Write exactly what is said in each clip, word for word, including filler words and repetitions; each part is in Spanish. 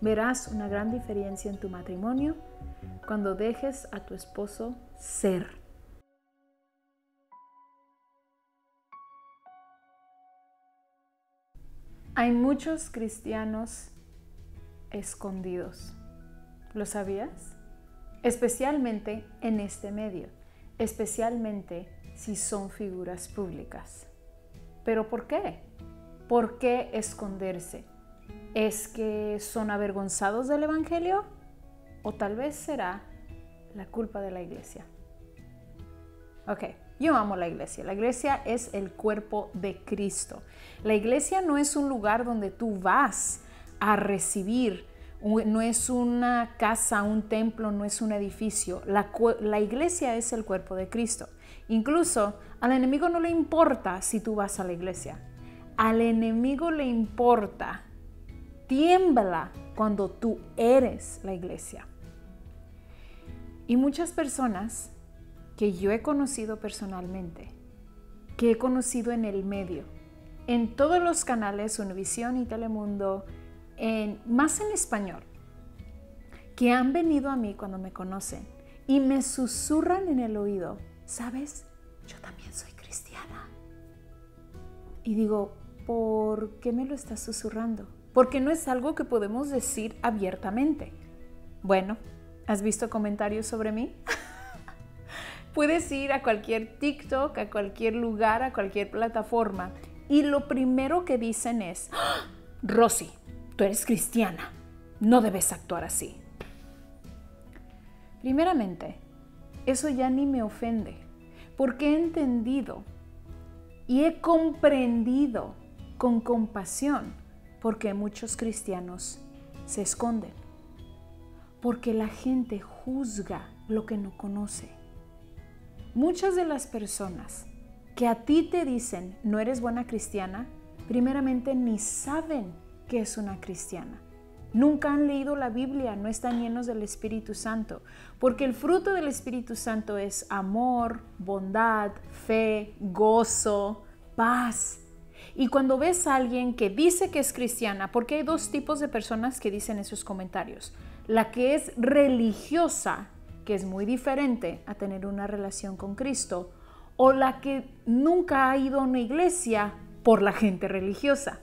Verás una gran diferencia en tu matrimonio cuando dejes a tu esposo ser. Hay muchos cristianos escondidos. ¿Lo sabías? Especialmente en este medio, especialmente si son figuras públicas. ¿Pero por qué? ¿Por qué esconderse? ¿Es que son avergonzados del Evangelio? ¿O tal vez será la culpa de la iglesia? Ok, yo amo la iglesia. La iglesia es el cuerpo de Cristo. La iglesia no es un lugar donde tú vas a recibir, no es una casa, un templo, no es un edificio. La, la iglesia es el cuerpo de Cristo. Incluso al enemigo no le importa si tú vas a la iglesia. Al enemigo le importa, tiembla cuando tú eres la iglesia. Y muchas personas que yo he conocido personalmente, que he conocido en el medio, en todos los canales, Univisión y Telemundo, en, más en español, que han venido a mí cuando me conocen y me susurran en el oído, ¿sabes? Yo también soy cristiana. Y digo, ¿por qué me lo estás susurrando? Porque no es algo que podemos decir abiertamente. Bueno, ¿has visto comentarios sobre mí? Puedes ir a cualquier TikTok, a cualquier lugar, a cualquier plataforma y lo primero que dicen es, ¡Ah! Rosy, tú eres cristiana, no debes actuar así. Primeramente, eso ya ni me ofende, porque he entendido y he comprendido con compasión por qué muchos cristianos se esconden, porque la gente juzga lo que no conoce. Muchas de las personas que a ti te dicen no eres buena cristiana, primeramente ni saben que es una cristiana. Nunca han leído la Biblia, no están llenos del Espíritu Santo, porque el fruto del Espíritu Santo es amor, bondad, fe, gozo, paz. Y cuando ves a alguien que dice que es cristiana, porque hay dos tipos de personas que dicen esos comentarios, la que es religiosa, que es muy diferente a tener una relación con Cristo, o la que nunca ha ido a una iglesia por la gente religiosa.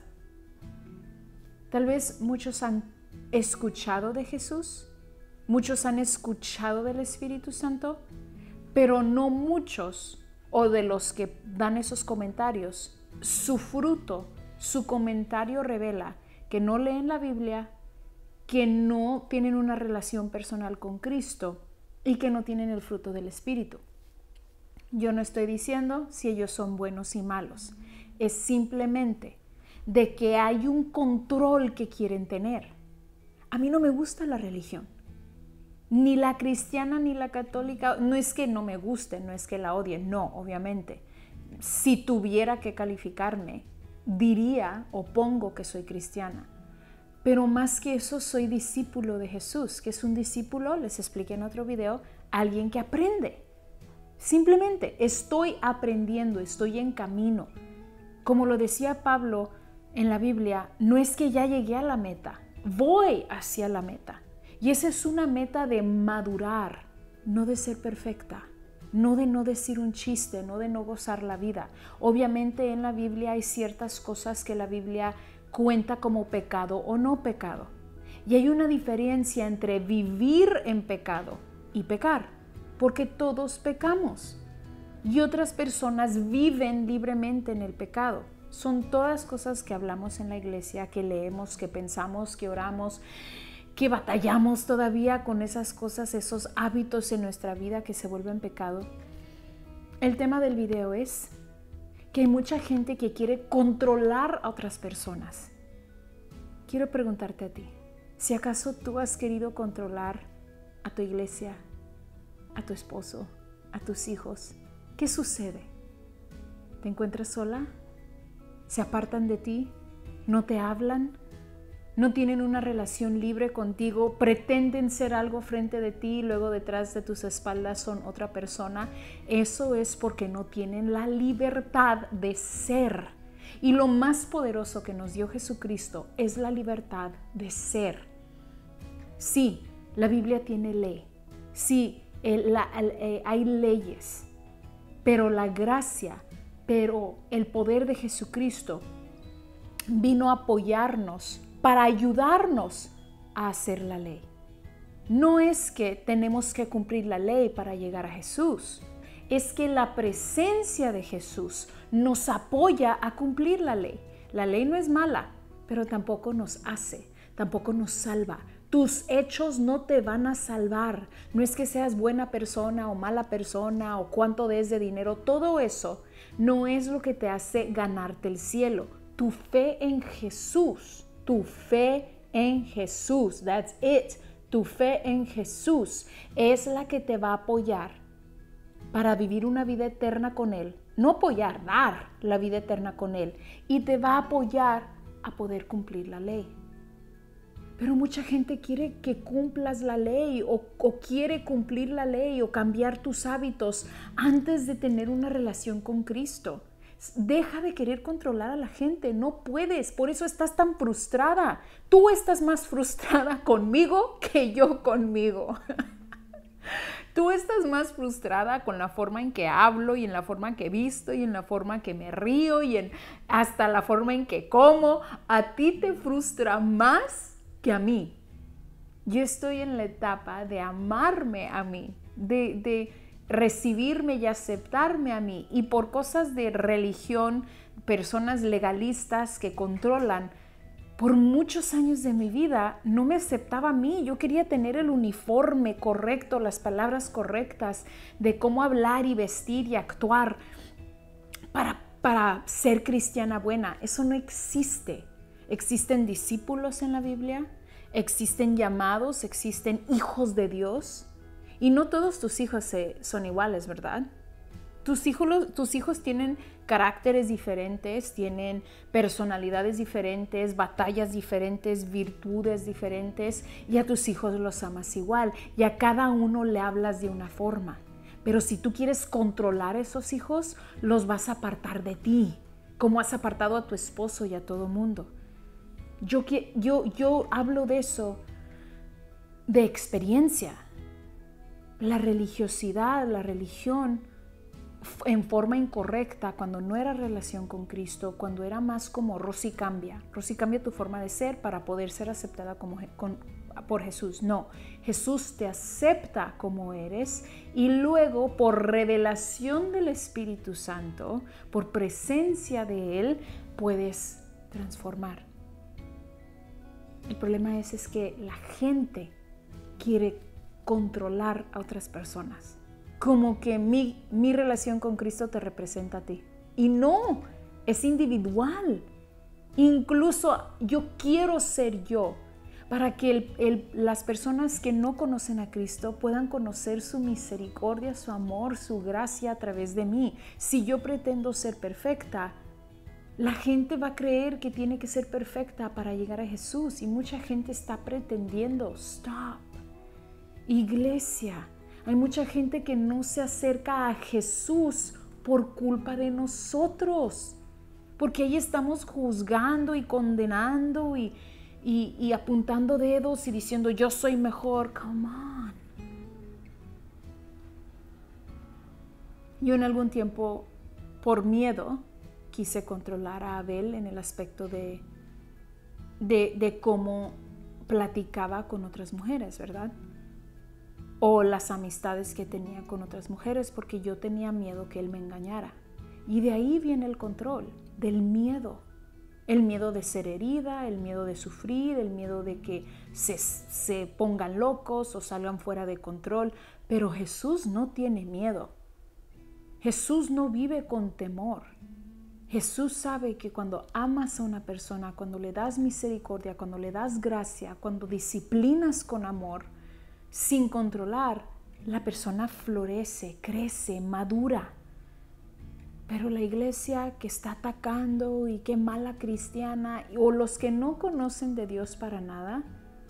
Tal vez muchos han escuchado de Jesús, muchos han escuchado del Espíritu Santo, pero no muchos, o de los que dan esos comentarios, su fruto, su comentario revela que no leen la Biblia, que no tienen una relación personal con Cristo y que no tienen el fruto del Espíritu. Yo no estoy diciendo si ellos son buenos y malos, es simplemente de que hay un control que quieren tener. A mí no me gusta la religión, ni la cristiana ni la católica. No es que no me guste, no es que la odie, no, obviamente. Si tuviera que calificarme, diría o pongo que soy cristiana. Pero más que eso, soy discípulo de Jesús, que es un discípulo, les expliqué en otro video, alguien que aprende. Simplemente estoy aprendiendo, estoy en camino. Como lo decía Pablo en la Biblia, no es que ya llegué a la meta, voy hacia la meta. Y esa es una meta de madurar, no de ser perfecta, no de no decir un chiste, no de no gozar la vida. Obviamente en la Biblia hay ciertas cosas que la Biblia cuenta como pecado o no pecado. Y hay una diferencia entre vivir en pecado y pecar, porque todos pecamos. Y otras personas viven libremente en el pecado. Son todas cosas que hablamos en la iglesia, que leemos, que pensamos, que oramos, que batallamos todavía con esas cosas, esos hábitos en nuestra vida que se vuelven pecado. El tema del video es que hay mucha gente que quiere controlar a otras personas. Quiero preguntarte a ti, si acaso tú has querido controlar a tu iglesia, a tu esposo, a tus hijos, ¿qué sucede? ¿Te encuentras sola? ¿Se apartan de ti? ¿No te hablan? ¿No tienen una relación libre contigo? ¿Pretenden ser algo frente de ti y luego detrás de tus espaldas son otra persona? Eso es porque no tienen la libertad de ser. Y lo más poderoso que nos dio Jesucristo es la libertad de ser. Sí, la Biblia tiene ley. Sí, el, la, el, eh, hay leyes, pero la gracia, pero el poder de Jesucristo vino a apoyarnos para ayudarnos a hacer la ley. No es que tenemos que cumplir la ley para llegar a Jesús, es que la presencia de Jesús nos apoya a cumplir la ley. La ley no es mala, pero tampoco nos hace, tampoco nos salva. Tus hechos no te van a salvar. No es que seas buena persona o mala persona o cuánto des de dinero. Todo eso no es lo que te hace ganarte el cielo. Tu fe en Jesús, tu fe en Jesús, that's it. Tu fe en Jesús es la que te va a apoyar para vivir una vida eterna con Él. No apoyar, dar la vida eterna con Él. Y te va a apoyar a poder cumplir la ley. Pero mucha gente quiere que cumplas la ley o, o quiere cumplir la ley o cambiar tus hábitos antes de tener una relación con Cristo. Deja de querer controlar a la gente, no puedes, por eso estás tan frustrada. Tú estás más frustrada conmigo que yo conmigo. Tú estás más frustrada con la forma en que hablo y en la forma en que visto y en la forma en que me río y en hasta la forma en que como. A ti te frustra más que a mí. Yo estoy en la etapa de amarme a mí, de, de recibirme y aceptarme a mí. Y por cosas de religión, personas legalistas que controlan, por muchos años de mi vida no me aceptaba a mí. Yo quería tener el uniforme correcto, las palabras correctas de cómo hablar y vestir y actuar para, para ser cristiana buena. Eso no existe. Existen discípulos en la Biblia, existen llamados, existen hijos de Dios. Y no todos tus hijos se, son iguales, ¿verdad? Tus hijos, tus hijos tienen caracteres diferentes, tienen personalidades diferentes, batallas diferentes, virtudes diferentes, y a tus hijos los amas igual, y a cada uno le hablas de una forma. Pero si tú quieres controlar a esos hijos, los vas a apartar de ti, como has apartado a tu esposo y a todo mundo. Yo, yo, yo hablo de eso de experiencia. La religiosidad, la religión, en forma incorrecta, cuando no era relación con Cristo, cuando era más como Rosy cambia, Rosy cambia tu forma de ser para poder ser aceptada como, con, por Jesús. No, Jesús te acepta como eres y luego por revelación del Espíritu Santo, por presencia de Él, puedes transformar. El problema es, es que la gente quiere controlar a otras personas. Como que mi, mi relación con Cristo te representa a ti. Y no, es individual. Incluso yo quiero ser yo para que el, el, las personas que no conocen a Cristo puedan conocer su misericordia, su amor, su gracia a través de mí. Si yo pretendo ser perfecta, la gente va a creer que tiene que ser perfecta para llegar a Jesús. Y mucha gente está pretendiendo. Stop. Iglesia. Hay mucha gente que no se acerca a Jesús por culpa de nosotros, porque ahí estamos juzgando y condenando y, y, y apuntando dedos y diciendo yo soy mejor. Come on. Yo en algún tiempo, por miedo, quise controlar a Abel en el aspecto de, de, de cómo platicaba con otras mujeres, ¿verdad? O las amistades que tenía con otras mujeres, porque yo tenía miedo que él me engañara. Y de ahí viene el control, del miedo. El miedo de ser herida, el miedo de sufrir, el miedo de que se, se pongan locos o salgan fuera de control. Pero Jesús no tiene miedo. Jesús no vive con temor. Jesús sabe que cuando amas a una persona, cuando le das misericordia, cuando le das gracia, cuando disciplinas con amor, sin controlar, la persona florece, crece, madura. Pero la iglesia que está atacando y qué mala cristiana, o los que no conocen de Dios para nada,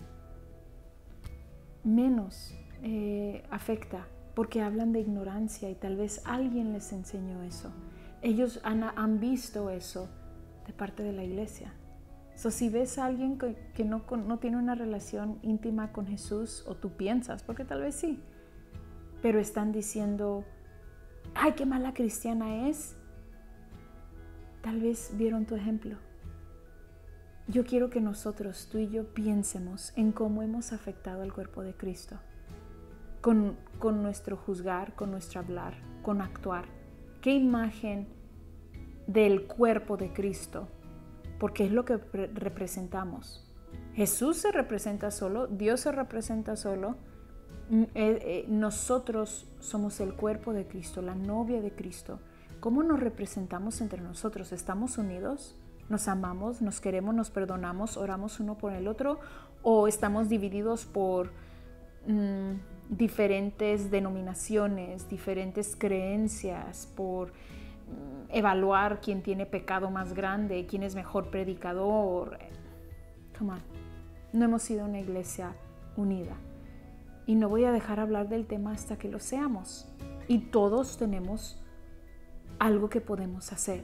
menos eh, afecta, porque hablan de ignorancia y tal vez alguien les enseñó eso. Ellos han, han visto eso de parte de la iglesia. So, si ves a alguien que, que no, no tiene una relación íntima con Jesús, o tú piensas, porque tal vez sí, pero están diciendo, ¡ay, qué mala cristiana es! Tal vez vieron tu ejemplo. Yo quiero que nosotros, tú y yo, piensemos en cómo hemos afectado al cuerpo de Cristo. Con, con nuestro juzgar, con nuestro hablar, con actuar. ¿Qué imagen del cuerpo de Cristo? Porque es lo que representamos. Jesús se representa solo, Dios se representa solo. Eh, eh, nosotros somos el cuerpo de Cristo, la novia de Cristo. ¿Cómo nos representamos entre nosotros? ¿Estamos unidos? ¿Nos amamos? ¿Nos queremos? ¿Nos perdonamos? ¿Oramos uno por el otro? ¿O estamos divididos por mmm, diferentes denominaciones, diferentes creencias, por evaluar quién tiene pecado más grande, quién es mejor predicador? Come on. No hemos sido una iglesia unida. Y no voy a dejar hablar del tema hasta que lo seamos. Y todos tenemos algo que podemos hacer.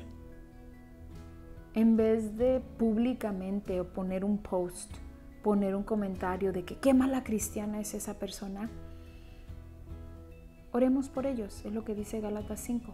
En vez de públicamente poner un post, poner un comentario de que qué mala cristiana es esa persona, oremos por ellos, es lo que dice Gálatas cinco.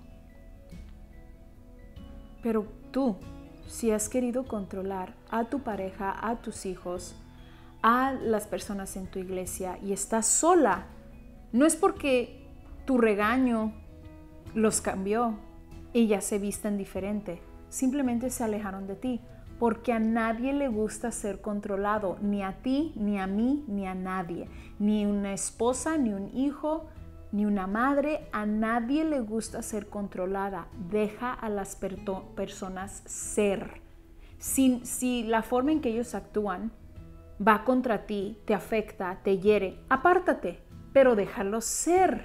Pero tú, si has querido controlar a tu pareja, a tus hijos, a las personas en tu iglesia y estás sola, no es porque tu regaño los cambió y ya se visten diferente, simplemente se alejaron de ti, porque a nadie le gusta ser controlado, ni a ti, ni a mí, ni a nadie, ni una esposa, ni un hijo, ni una madre, a nadie le gusta ser controlada. Deja a las personas ser. Si, si la forma en que ellos actúan va contra ti, te afecta, te hiere, apártate, pero déjalos ser.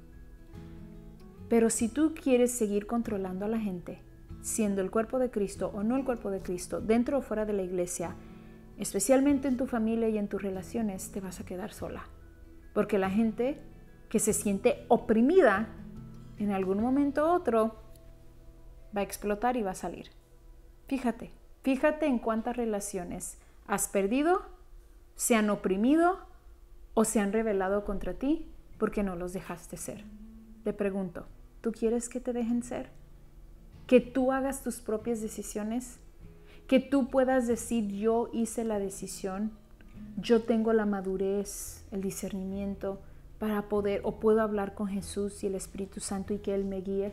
Pero si tú quieres seguir controlando a la gente, siendo el cuerpo de Cristo o no el cuerpo de Cristo, dentro o fuera de la iglesia, especialmente en tu familia y en tus relaciones, te vas a quedar sola. Porque la gente que se siente oprimida, en algún momento u otro, va a explotar y va a salir. Fíjate, fíjate en cuántas relaciones has perdido, se han oprimido o se han rebelado contra ti porque no los dejaste ser. Te pregunto, ¿tú quieres que te dejen ser? ¿Que tú hagas tus propias decisiones? ¿Que tú puedas decir, yo hice la decisión, yo tengo la madurez, el discernimiento para poder, o puedo hablar con Jesús y el Espíritu Santo y que Él me guíe?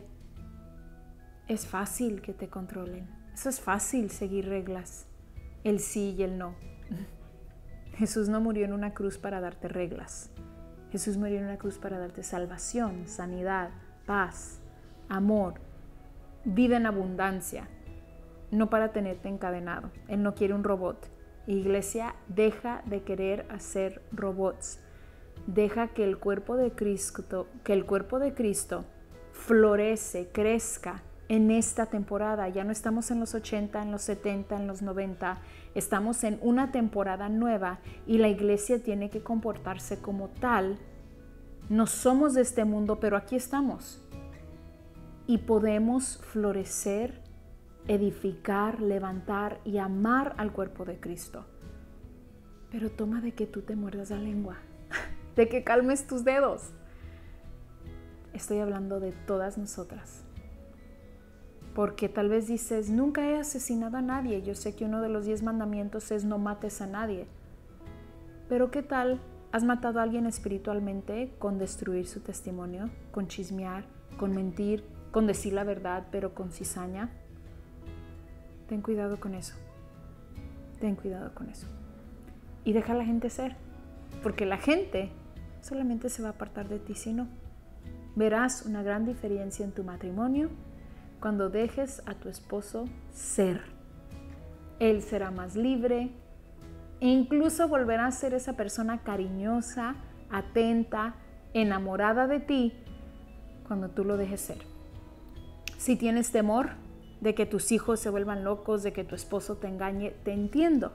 Es fácil que te controlen. Eso es fácil, seguir reglas, el sí y el no. Jesús no murió en una cruz para darte reglas. Jesús murió en una cruz para darte salvación, sanidad, paz, amor, vida en abundancia, no para tenerte encadenado. Él no quiere un robot. Iglesia, deja de querer hacer robots. Deja que el cuerpo de Cristo, que el cuerpo de Cristo florece, crezca en esta temporada. Ya no estamos en los ochenta, en los setenta, en los noventa. Estamos en una temporada nueva y la iglesia tiene que comportarse como tal. No somos de este mundo, pero aquí estamos. Y podemos florecer, edificar, levantar y amar al cuerpo de Cristo. Pero toma de que tú te muerdas la lengua, de que calmes tus dedos. Estoy hablando de todas nosotras. Porque tal vez dices, nunca he asesinado a nadie. Yo sé que uno de los diez mandamientos es no mates a nadie. Pero ¿qué tal has matado a alguien espiritualmente con destruir su testimonio, con chismear, con mentir, con decir la verdad, pero con cizaña? Ten cuidado con eso. Ten cuidado con eso. Y deja a la gente ser. Porque la gente solamente se va a apartar de ti si no. Verás una gran diferencia en tu matrimonio cuando dejes a tu esposo ser. Él será más libre e incluso volverá a ser esa persona cariñosa, atenta, enamorada de ti cuando tú lo dejes ser. Si tienes temor de que tus hijos se vuelvan locos, de que tu esposo te engañe, te entiendo.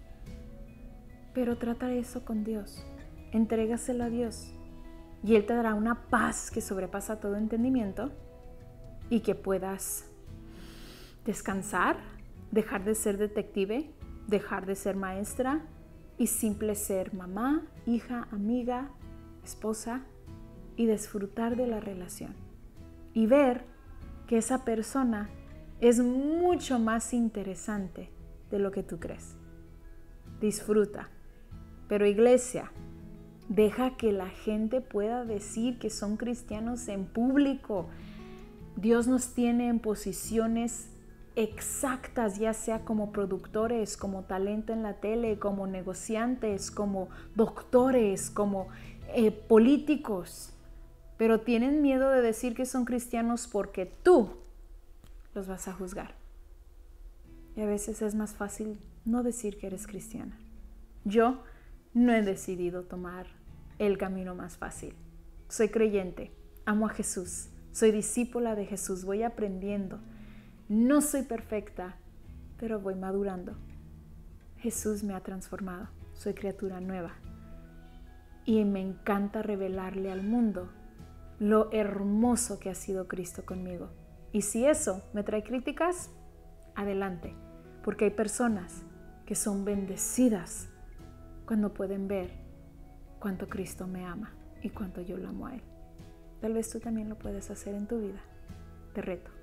Pero trata eso con Dios. Entrégaselo a Dios. Y Él te dará una paz que sobrepasa todo entendimiento y que puedas descansar, dejar de ser detective dejar de ser maestra y simple ser mamá, hija, amiga, esposa y disfrutar de la relación. Y ver que esa persona es mucho más interesante de lo que tú crees. Disfruta. Pero iglesia, deja que la gente pueda decir que son cristianos en público. Dios nos tiene en posiciones exactas, ya sea como productores, como talento en la tele, como negociantes, como doctores, como eh, políticos. Pero tienen miedo de decir que son cristianos porque tú los vas a juzgar. Y a veces es más fácil no decir que eres cristiana. Yo no he decidido tomar el camino más fácil. Soy creyente, amo a Jesús, soy discípula de Jesús, voy aprendiendo. No soy perfecta, pero voy madurando. Jesús me ha transformado, soy criatura nueva. Y me encanta revelarle al mundo lo hermoso que ha sido Cristo conmigo. Y si eso me trae críticas, adelante, porque hay personas que son bendecidas cuando pueden ver cuánto Cristo me ama y cuánto yo lo amo a Él. Tal vez tú también lo puedes hacer en tu vida. Te reto.